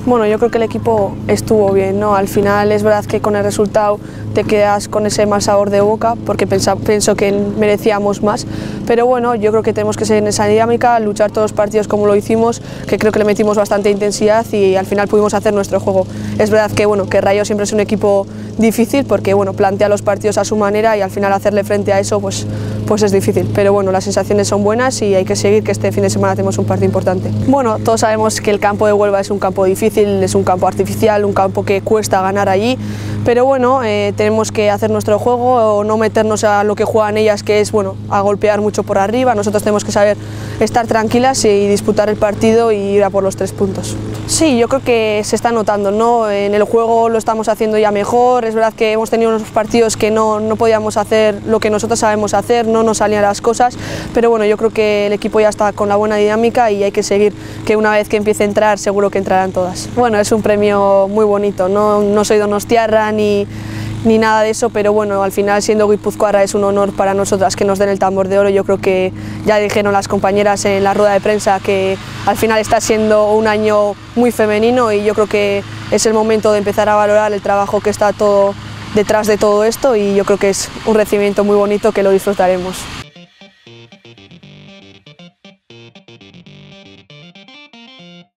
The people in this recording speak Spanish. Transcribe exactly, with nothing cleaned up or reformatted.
Bueno, yo creo que el equipo estuvo bien, ¿no? Al final es verdad que con el resultado te quedas con ese mal sabor de boca porque pensa, pienso que merecíamos más, pero bueno, yo creo que tenemos que seguir en esa dinámica, luchar todos los partidos como lo hicimos, que creo que le metimos bastante intensidad y al final pudimos hacer nuestro juego. Es verdad que, bueno, que Rayo siempre es un equipo difícil porque bueno, plantea los partidos a su manera y al final hacerle frente a eso pues, pues es difícil, pero bueno, las sensaciones son buenas y hay que seguir, que este fin de semana tenemos un partido importante. Bueno, todos sabemos que el campo de Huelva es un campo difícil, es un campo artificial, un campo que cuesta ganar allí, pero bueno, eh, tenemos que hacer nuestro juego, no meternos a lo que juegan ellas, que es bueno, a golpear mucho por arriba. Nosotros tenemos que saber estar tranquilas y disputar el partido y ir a por los tres puntos. Sí, yo creo que se está notando, ¿no? En el juego lo estamos haciendo ya mejor, es verdad que hemos tenido unos partidos que no, no podíamos hacer lo que nosotros sabemos hacer, no nos salían las cosas, pero bueno, yo creo que el equipo ya está con la buena dinámica y hay que seguir, que una vez que empiece a entrar seguro que entrarán todas. Bueno, es un premio muy bonito, no, no soy donostiarra ni, ni nada de eso, pero bueno, al final siendo guipuzcoana es un honor para nosotras que nos den el tambor de oro. Yo creo que ya dijeron las compañeras en la rueda de prensa que al final está siendo un año muy femenino y yo creo que es el momento de empezar a valorar el trabajo que está todo detrás de todo esto y yo creo que es un recibimiento muy bonito que lo disfrutaremos.